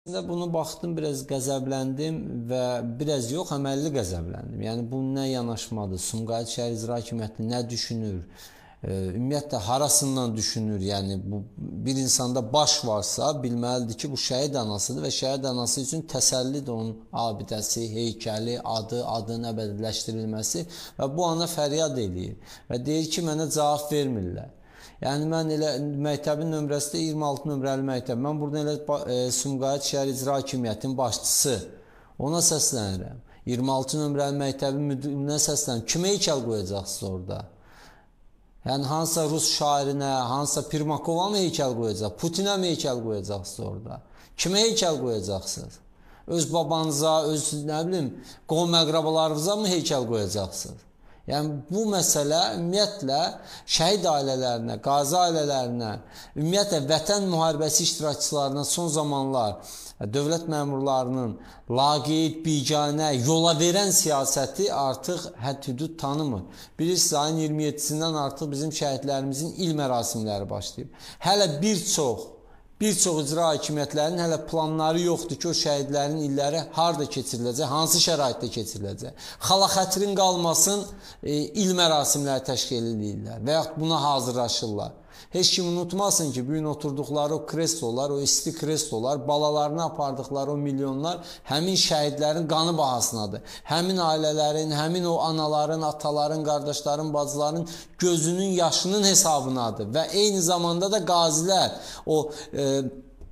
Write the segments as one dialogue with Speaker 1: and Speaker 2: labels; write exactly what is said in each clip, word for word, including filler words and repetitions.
Speaker 1: Bunu baxdım, biraz qəzəbləndim və biraz yox, əməlli qəzəbləndim. Yəni bu nə yanaşmadır, Sumqayıt şəhər icra hakimiyyəti nə düşünür, e, ümumiyyətlə harasından düşünür? Yəni bu bir insanda baş varsa bilməlidir ki, bu şəhid anasıdır və şəhid anası üçün təsəllidir onun abidəsi, heykəli, adı, adının əbədiləşdirilməsi və bu ana fəryad eləyir və deyir ki, mənə cavab vermirlər. Yəni mən elə məktəbin nömrəsi də iyirmi altı nömrəli məktəb. Mən burada elə e, Sumqayıt şəhər icra hakimiyyətinin başçısı ona səslənirəm. iyirmi altı nömrəli məktəbin müdürünə səslənirəm. Kimə heykəl qoyacaqsınız orada? Yəni hansısa rus şairinə, hansısa Pirmakova mı heykəl qoyacaq? Putinə mi heykəl qoyacaqsınız orada? Kimə heykəl qoyacaqsınız? Öz babanıza, öz nə bilim, qohum əqrabalarınıza mı heykəl qoyacaqsınız? Yəni bu məsələ ümumiyyətlə şəhid ailələrinə, qazi ailələrinə, ümumiyyətlə vətən müharibəsi iştirakçılarına son zamanlar dövlət məmurlarının laqeyd, biganə, yola verən siyasəti artıq hədd-hüdud tanımır. Bilirsiniz, ayın iyirmi yeddisindən artıq bizim şəhidlərimizin il mərasimləri başlayıb. Hələ bir çox Bir çox icra hakimiyyətlərinin hələ planları yoxdur ki, o şəhidlərin illəri harada keçiriləcək, hansı şəraitdə keçiriləcək. Xala xətrin qalmasın, e, il mərasimləri təşkil edirlər və yaxud buna hazırlaşırlar. Heç kim unutmasın ki, bugün oturduqları o kreslolar, o isti kreslolar, balalarına apardıqları o milyonlar həmin şəhidlərin qanı bahasınadır. Həmin ailələrin, həmin o anaların, ataların, qardaşların, bacıların gözünün yaşının hesabınadır. Və eyni zamanda da qazilər, o e,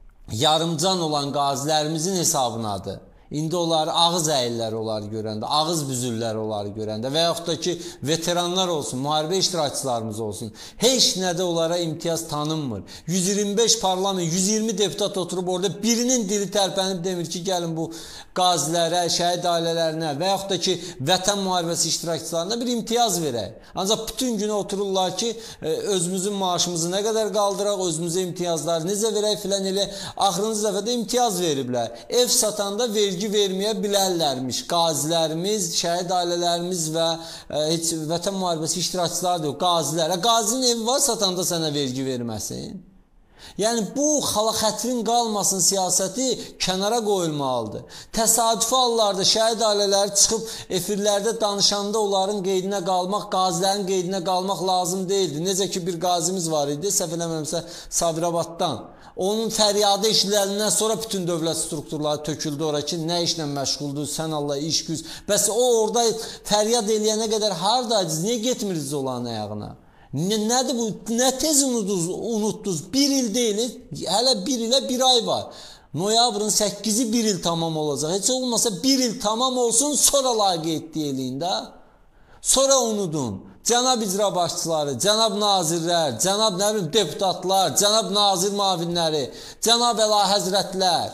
Speaker 1: yarımcan olan qazilərimizin hesabınadır. İndi onlar ağız əyirlər olar görəndə, ağız büzürlər olar görəndə və yaxud da ki, veteranlar olsun, müharibə iştirakçılarımız olsun. Heç nədə onlara imtiyaz tanınmır. yüz iyirmi beş parlament, yüz iyirmi deputat oturub orada birinin dili tərpənib demir ki, gəlin bu qazilərə, şəhid ailələrinə və yaxud da ki, vətən müharibəsi iştirakçılarına bir imtiyaz verək. Ancaq bütün günə otururlar ki, özümüzün maaşımızı nə qədər qaldıraq, özümüzə imtiyazları necə verək filan elə axırıncı dəfədə imtiyaz veriblər. Ev satanda vergi verməyə bilərlərmiş qazilərimiz, şəhid ailələrimiz və e, heç vətən müharibəsi iştirakçıları da yox, qazilərə. Qazinin evi var, satanda sənə vergi verməsin. Yəni bu xala xətrin qalmasın siyasəti kənara qoyulmalıdır. Təsadüfi hallarda şəhid ailələri çıxıb efirlərdə danışanda onların qeydinə qalmaq, qazilərin qeydinə qalmaq lazım deyildi. Necə ki bir qazimiz var idi, səhv eləmirəmsə Sabirabaddan. Onun fəryadı eşidiləndən sonra bütün dövlət strukturları töküldü ora ki, nə işlə məşğuldur, sən Allah, iş güc. Bəs o orada fəryad eləyənə qədər haradaydınız, niyə getmirdiniz onların ayağına? Nə, nədir bu? Nə tez unutdunuz, unutdunuz? Bir il deyil, hələ bir ilə bir ay var. Noyabrın səkkizi bir il tamam olacaq. Heç olmasa bir il tamam olsun, sonra laqeyd deyiləyin də. Sonra unudun. Cənab icra başçıları, cənab nazirlər, cənab nə bilim deputatlar, cənab nazir müavinləri, cənab əlahəzrətlər.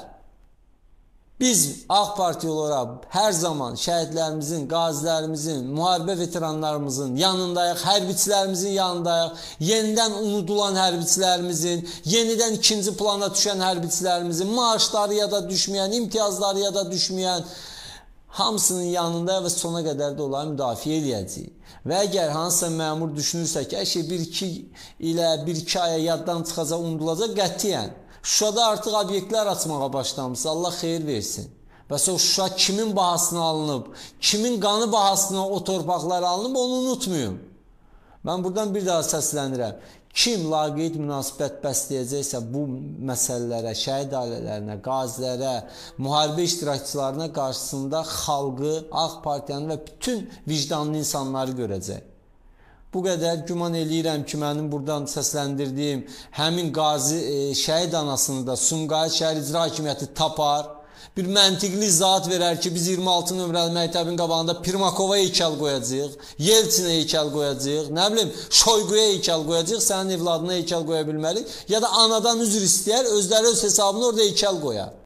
Speaker 1: Biz AK Parti olaraq hər zaman şəhidlərimizin, qazilərimizin, müharibə veteranlarımızın yanındayıq, hərbiçilərimizin yanındayıq, yenidən unudulan hərbiçilərimizin, yenidən ikinci plana düşən hərbiçilərimizin, maaşları ya da düşməyən, imtiyazları ya da düşməyən hamısının yanında və sona qədər də onları müdafiə edəcəyik. Və əgər hansısa məmur düşünürsə ki, hər şey bir iki ilə, bir iki aya yaddan çıxacaq, unudulacaq, qətiyyən. Şuşada artıq obyektlər açmağa başlamışsa, Allah xeyir versin. Bəs o Şuşa kimin bahasına alınıb, kimin qanı bahasına o torpaqlar alınıb, onu unutmayın. Mən buradan bir daha səslənirəm. Kim laqeyd münasibət bəsləyəcəksə bu məsələlərə, şəhid ailələrinə, qazilərə, müharibə iştirakçılarına qarşısında xalqı, AK Partiyanı və bütün vicdanlı insanları görəcək. Bu qədər güman eləyirəm ki, mənim buradan səsləndirdiyim həmin qazi, e, şəhid anasını da Sumqayıt şəhər icra hakimiyyəti tapar. Bir məntiqli izahat verər ki, biz iyirmi altı nömrəli məktəbin qabağında Pirmakova heykəl qoyacağıq, Yeltsinə heykəl qoyacağıq, nə bilim, Şoyguya heykəl qoyacağıq, sənin evladına heykəl qoya bilmərik. Ya da anadan üzr istəyər, özləri öz hesabını orada heykəl qoyar.